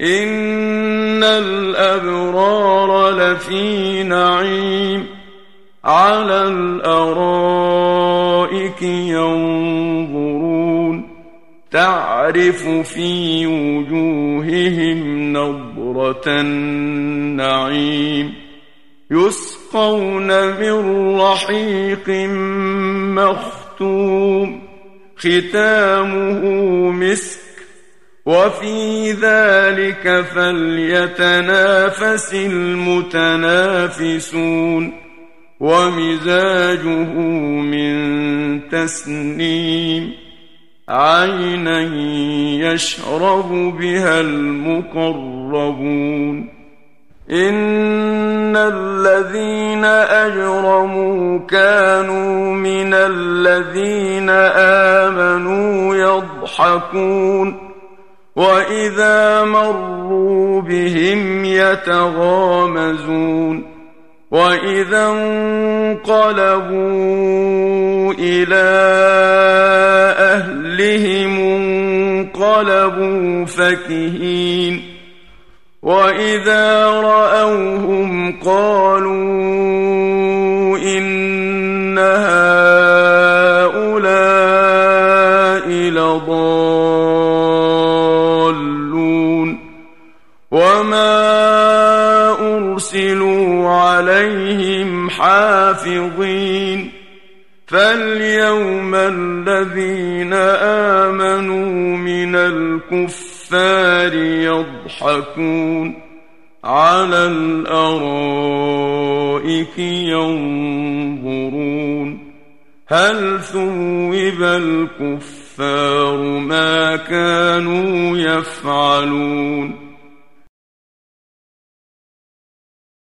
إن الأبرار لفي نعيم على الأرائك ينظرون تعرف في وجوههم نضرة النعيم يسقون من رحيق مختوم ختامه مسك وفي ذلك فليتنافس المتنافسون ومزاجه من تسنيم عينا يشرب بها المقربون إن الذين أجرموا كانوا من الذين آمنوا يضحكون وإذا مروا بهم يتغامزون وإذا انقلبوا إلى أهلهم انقلبوا فكهين وإذا رأوهم قالوا إن هؤلاء لضالون وما أرسلوا عليهم حافظين فاليوم الذين آمنوا من الكفار يضحكون على الأرائك ينظرون هل ثوب الكفار ما كانوا يفعلون